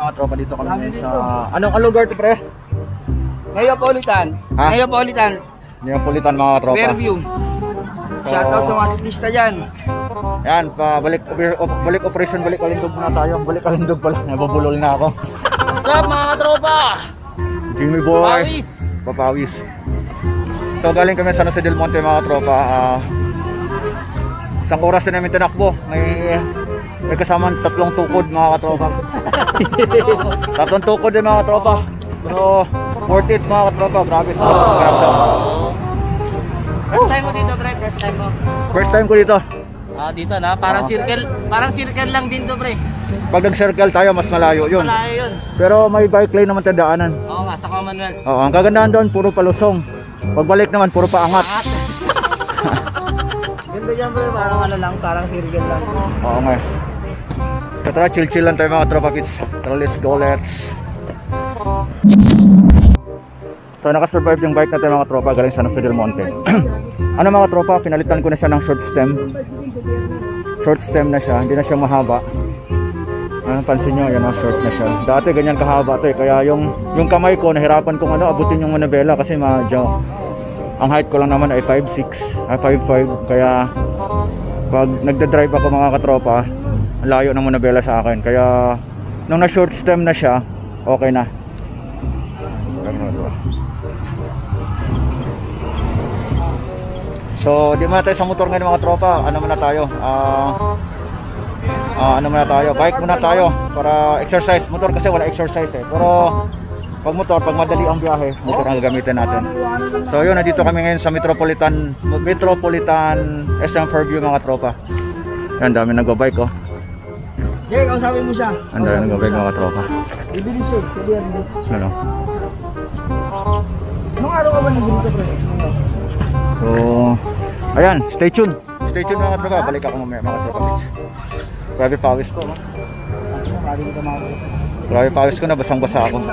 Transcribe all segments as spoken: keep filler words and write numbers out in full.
mga tropa, dito kami ngayon sa... Anong lugar to, pre? Neapolitan. Ha? Neapolitan. Neapolitan mga tropa. Fairview. So, Shoutout sa mga siklista dyan. yan, pa balik, op, balik operation, balik kalindog muna tayo. Balik kalindog pala, nababulol na ako. What's up mga tropa? Jimmy boy. Pawis. Papawis. So galing kami sa San Jose del Monte mga tropa. Uh, isang oras na namin tinakbo. May, may kasamang tatlong tukod mga katropa. Tatlong tukod din mga katropa. Pero worth it mga katropa. Grabe sa oh. First time mo dito, pre? First time mo? First time ko dito. Ah, dito na. Parang oh. circle. Parang circle lang din to, pre. Pag nag-circle tayo, mas malayo yun. Mas malayo yun. Pero may bike lane naman tayo daanan. Oo nga, sa Commonwealth. Oo, ang kagandahan doon, puro palusong. Pagbalik naman, puro paangat. Ganda dyan, pre. Parang ano lang, parang circle lang. Oo nga. So tara, chill-chill lang tayo mga tropa pits. Tara, let's go, let's. So nakasurvive yung bike natin mga tropa galing San Jose del Monte. Ano mga tropa, pinalitan ko na siya ng short stem. Short stem na siya, hindi na siya mahaba. Ano, pansin nyo, yan, short na siya. Dati ganyan kahaba to eh, kaya yung, yung kamay ko, nahirapan kong ano, abutin yung manabela kasi medyo, ang height ko lang naman ay five six, ay five five, kaya pag nagda-drive ako mga katropa, layo ng manabela sa akin, kaya nung na short stem na siya, okay na. So, di muna tayo sa motor ngayon mga tropa, ano muna tayo, ah, uh, Uh, ano muna tayo, bike muna tayo para exercise. Motor kasi wala exercise eh, pero pag motor, pag madali ang biyahe, motor ang gagamitin natin. So yun, nandito kami ngayon sa Metropolitan Metropolitan S M Fairview mga tropa. Yan, dami nagba-bike oh. Jay, kausapin mo siya. Ang dami nagba-bike mga tropa. Bibilis eh, bibilis. Ano? Mga araw ka ba nag-dito, pre? So, ayan, stay tuned. Stay tuned mga tropa, balik ako mamaya mga tropa. Grabe pawis ko, no? Grabe pawis ko na, basang-basa ako.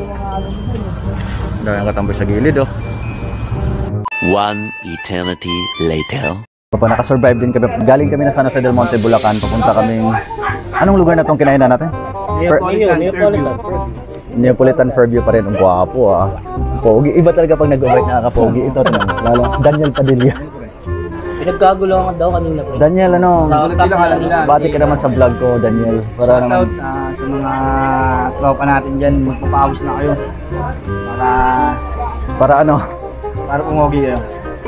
Dahil ang katambay sa gilid, oh. One eternity later. Papa, nakasurvive din kami. Galing kami na San Jose del Monte, Bulacan. Papunta kaming... Anong lugar na itong kinainan natin? Neapolitan, Neapolitan. Neapolitan Fairview pa rin. Ang gwapo, ah. Pogi. Iba talaga pag nag-bike nakaka-pogi. Ito, lalo. Daniel Padilla. Pinagkagulungan daw kanina po. Daniel, ano? Bati ka naman sa vlog ko, Daniel. Para shout out uh, sa mga tropa natin dyan. Magpapawis na kayo. Para... Para ano? Para pumogi kayo.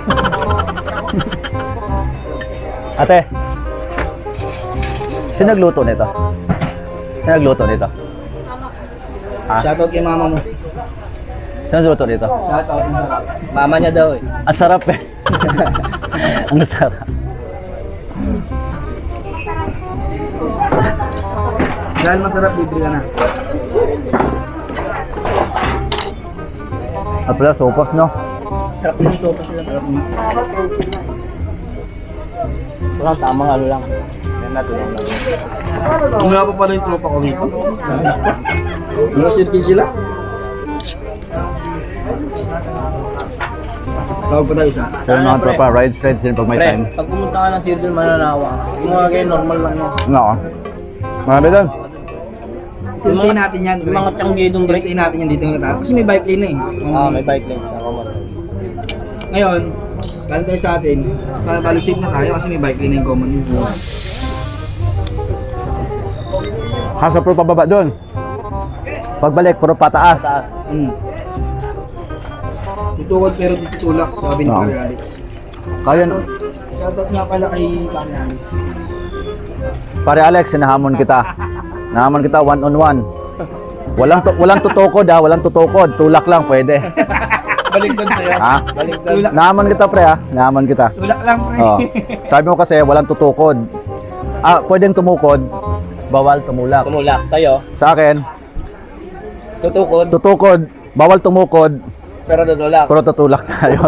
Ate, sino nagluto nito? Sino nagluto nito? Ha? Shout out kay mama mo. Sino nagluto nito? Shout out. Mama niya daw eh. Ang sarap eh. Ang sarap. Dahil masarap, libre ka na. At pala, sopas, no? Sarap yung sopas nila. Sarap mo. Walang tamang ano lang. Yan na, tulong lang. Kung nga pa pala yung tropa ko dito. Nakasilpin sila. Tawag pa tayo isa. So yung mga tropa, ride straight din pag may pre, time. Pag pumunta ka ng circle, mananawa ka. Yung mga ganyan, normal lang yan. Oo. Marami doon. Tiltiin natin yan. Yung mga tiyanggi doon, pre. Tiltiin natin yan dito yung natapos. Kasi may bike lane eh. Ah, may bike lane. Ngayon, galing tayo sa atin. Palusip na tayo kasi may bike lane yung common. Hasa puro pababa doon. Pagbalik, puro pataas. Pataas. Hmm. Tutukod pero tutulak, sabi ni no. Pare Alex. Kaya no. Shoutout nga pala kay Pare Alex. Pare Alex, sinahamon kita. Nahamon kita one on one. Walang to, walang tutukod ha, walang tutukod. Tulak lang pwede. Baligtad sa'yo. Ha? Baligtad. Nahamon kita pre ha, nahamon kita. Tulak lang pre. Oh. Sabi mo kasi walang tutukod. Ah, pwedeng tumukod. Bawal tumulak. Tumulak sa'yo. Sa akin, tutukod. Tutukod, bawal tumukod. Pero tutulak. Pero tutulak tayo.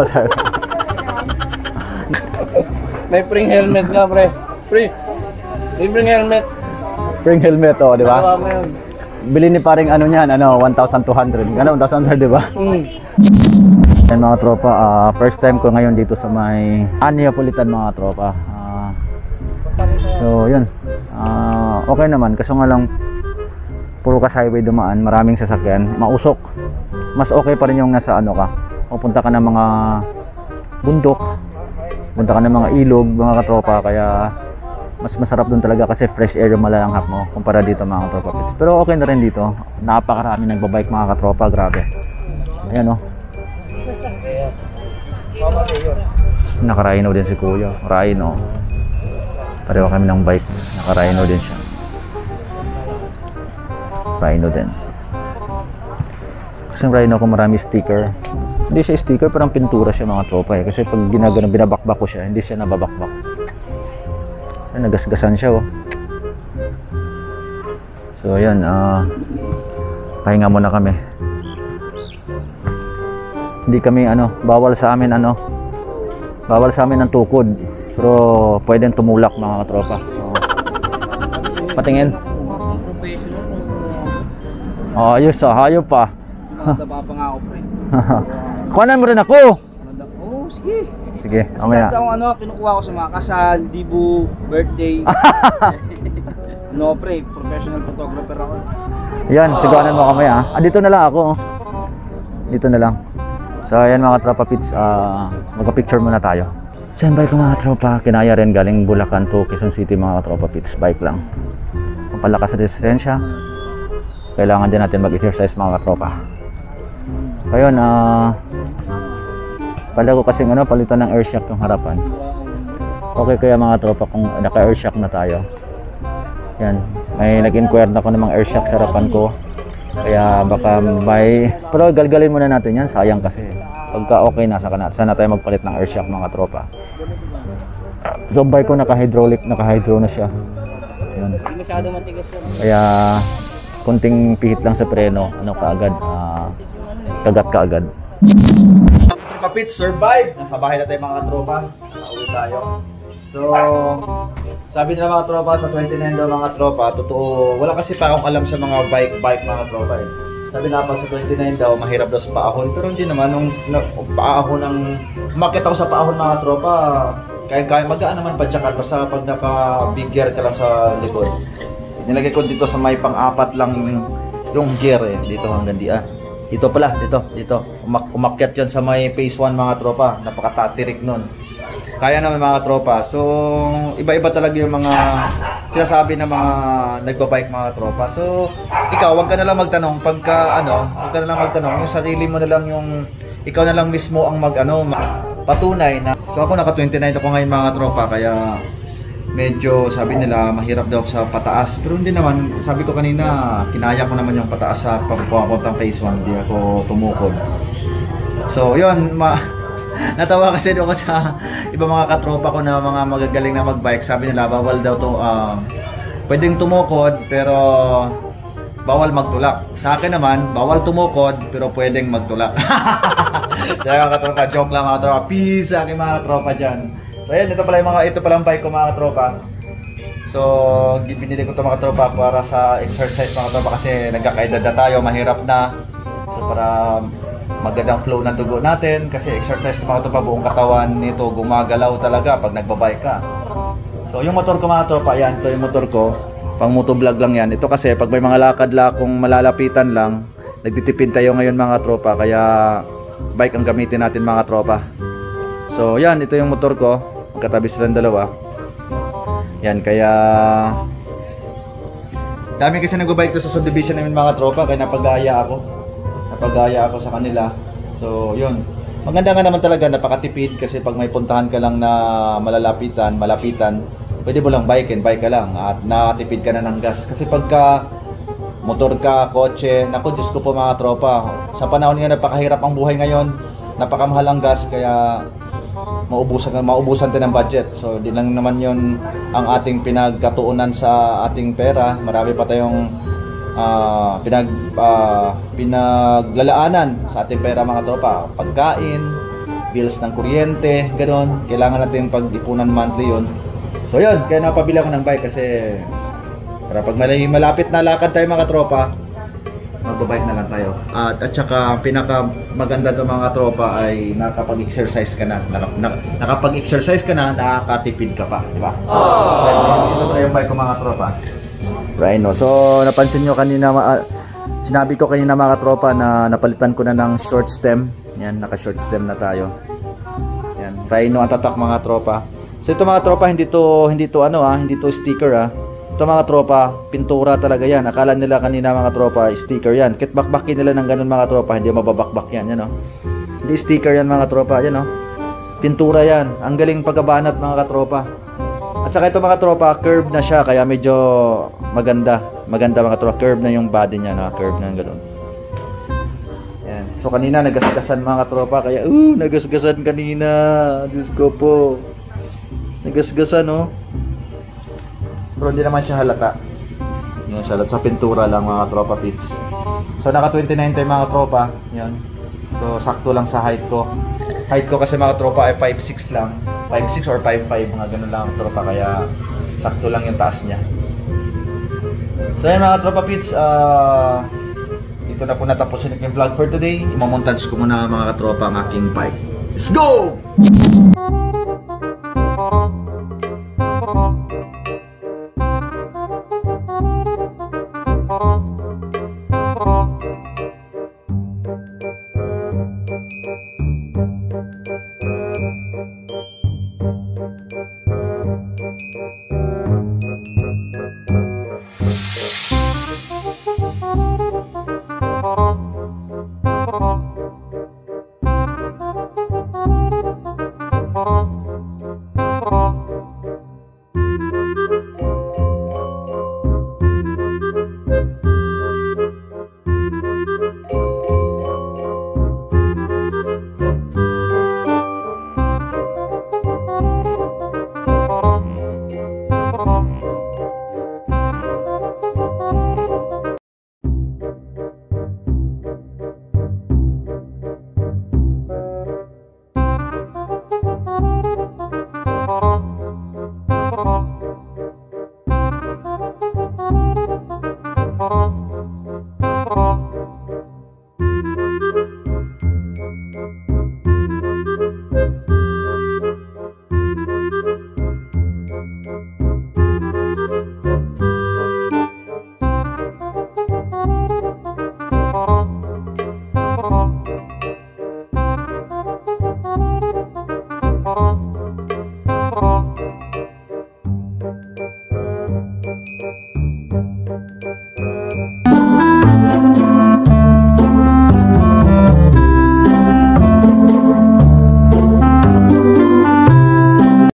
May spring helmet nga, pre. Pre. May spring helmet. Spring helmet, oh, di ba? Tawa mo yun. Bili ni paring ano niyan, ano, one thousand two hundred. Ano, one thousand two hundred, di ba? Mm. Yan mga tropa, uh, first time ko ngayon dito sa may Neapolitan mga tropa. Uh, so, yun. Uh, okay naman, kasi nga lang puro ka highway dumaan, maraming sasakyan, mausok. Mas okay pa rin yung nasa ano ka, pupunta ka ng mga bundok, punta ka ng mga ilog, mga katropa, kaya mas masarap dun talaga kasi fresh air yung malalanghap mo kumpara dito mga katropa. Pero okay na rin dito, napakarami nagbabike mga katropa, grabe. Ayan o. Naka-rhino din si kuya, rhino. Pareho kami ng bike, naka-rhino din siya. Rhino din. Kasi yung rhino ko marami sticker. Hindi siya sticker, parang pintura siya mga tropa eh. Kasi pag ginagano, binabakbak ko siya, hindi siya nababakbak. Ay, nagasgasan siya oh. So ayan, uh, pahinga muna kami. Hindi kami ano, bawal sa amin ano, bawal sa amin ang tukod. Pero pwedeng tumulak mga tropa. So, patingin. Oh, ayos ah, hayop pa. Nadapa pa nga ako, pre. Kuhanan mo rin ako. Oh, sige. Sige, mamaya. Ito ang ano, kinukuha ko sa mga kasal, dibu, birthday. No, pre, professional photographer ako. Yan, sigawanan mo kamaya. Ah, dito na lang ako. Oh. Dito na lang. So, ayan mga tropa pits, uh, magpa-picture muna tayo. So, yan bike ko mga tropa. Kinaya rin galing Bulacan to Quezon City mga tropa pits. Bike lang. Pampalakas sa resistensya. Kailangan din natin mag-exercise mga tropa. Ayun, ah... Uh, pala ko kasing ano, palitan ng air shock yung harapan. Okay kaya mga tropa kung naka-air shock na tayo. Yan, may nag-inquire na ko namang air shock sa harapan ko. Kaya baka may... Pero galgalin muna natin yan, sayang kasi. Pagka okay na, saka na, sana tayo magpalit ng air shock mga tropa. So bike ko naka-hydraulic, naka-hydro na siya. Yan. Kaya kunting pihit lang sa preno, ano kaagad, uh, kagat kaagad. Kapit, survive! Nasa bahay na tayo mga tropa. Nakauwi tayo. So, sabi nila mga tropa, sa twenty-nine daw mga tropa, totoo, wala kasi pa akong alam sa mga bike-bike mga tropa eh. Sabi na pag sa twenty-nine daw, mahirap daw sa paahon. Pero hindi naman, nung na, paahon ng, umakit ako sa paahon mga tropa, kaya-kaya magaan naman padyakan, basta pag naka-big gear ka lang sa likod. Nilagay ko dito sa may pang-apat lang yung gear eh, dito hanggang di ah. Dito pala, dito, dito. Umak umakyat yan sa may phase one mga tropa. Napakatatirik nun. Kaya naman mga tropa. So, iba-iba talaga yung mga sinasabi ng mga nagbabike mga tropa. So, ikaw, wag ka na lang magtanong. Pagka, ano, wag ka na lang magtanong. Yung sarili mo na lang yung, ikaw na lang mismo ang mag, ano, patunay na. So, ako naka twenty-nine ako ngayon mga tropa. Kaya, medyo sabi nila mahirap daw sa pataas, pero hindi naman, sabi ko kanina kinaya ko naman yung pataas sa pagpapuntang phase one, hindi ako tumukod. So yun, ma natawa kasi doon ko sa iba mga katropa ko na mga magagaling na magbike, sabi nila bawal daw to, uh, pwedeng tumukod pero bawal magtulak. Sa akin naman, bawal tumukod pero pwedeng magtulak. Kaya mga katropa, joke lang mga katropa, peace sa aking mga katropa dyan. So ayan, ito pala yung mga, ito pala ang bike ko mga katropa. So, binili ko ito mga katropa para sa exercise mga katropa kasi nagkakaedad na tayo, mahirap na. So para magandang flow ng dugo natin kasi exercise mga katropa, buong katawan nito gumagalaw talaga pag nagbabike ka. So yung motor ko mga katropa, ayan, ito yung motor ko. Pang motovlog lang yan. Ito kasi pag may mga lakad-lakong malalapitan lang, nagtitipid tayo ngayon mga katropa, kaya bike ang gamitin natin mga katropa. So yan, ito yung motor ko. Magkatabi silang dalawa. Yan, kaya dami kasi nag-bike to sa subdivision namin mga tropa, kaya napagaya ako. Napagaya ako sa kanila. So, yun. Maganda nga naman talaga, napakatipid kasi pag may puntahan ka lang na malalapitan, malapitan, pwede mo lang bike and bike ka lang at nakatipid ka na ng gas. Kasi pagka motor ka, kotse, naku, Diyos ko po mga tropa. Sa panahon nga napakahirap ang buhay ngayon, napakamahal ang gas, kaya maubusan maubusan din ng budget. So di lang naman yon ang ating pinagkatuunan sa ating pera. Marami pa tayong uh, pinag uh, pinaglalaanan sa ating pera mga tropa. Pagkain, bills ng kuryente, ganoon. Kailangan natin pag-ipunan monthly yon. So yun, kaya napabili ako ng bike kasi para pag malapit na lakad tayo mga tropa, magbabike na lang tayo. At, at saka pinaka maganda to mga tropa ay nakapag-exercise ka na. Nakap, nak, nakapag-exercise ka na, nakakatipid ka pa, di ba? Oh! Ito na yung bike ko mga tropa. Rhino. So napansin nyo kanina, uh, sinabi ko kanina mga tropa na napalitan ko na ng short stem. Yan, naka short stem na tayo. Yan, Rhino ang tatak mga tropa. So ito mga tropa, hindi to hindi to ano ah, hindi to sticker ah. Ito mga tropa, pintura talaga yan. Akala nila kanina mga tropa, sticker yan. Kitbakbakin nila ng ganun mga tropa, hindi mababakbak yan, yan oh. Hindi sticker yan mga tropa, yan oh. Pintura yan. Ang galing pagkabanat mga katropa. At saka ito mga tropa, curve na siya, kaya medyo maganda. Maganda mga tropa, curve na yung body niya, no? Curve na ganun. Yan. So kanina nagasgasan mga tropa, kaya uh, nagasgasan kanina. Diyos ko po. Nagasgasan oh. Pero hindi naman siya halata. Yan siya, sa pintura lang mga tropa pits. So naka twenty-nine tayo mga tropa. Yan. So sakto lang sa height ko. Height ko kasi mga tropa ay five six lang. five six or five five, mga ganun lang tropa, kaya sakto lang yung taas niya. So yan mga tropa pits, uh, dito na po natapusin yung vlog for today. Imamontage ko muna mga tropa ang aking bike. Let's go!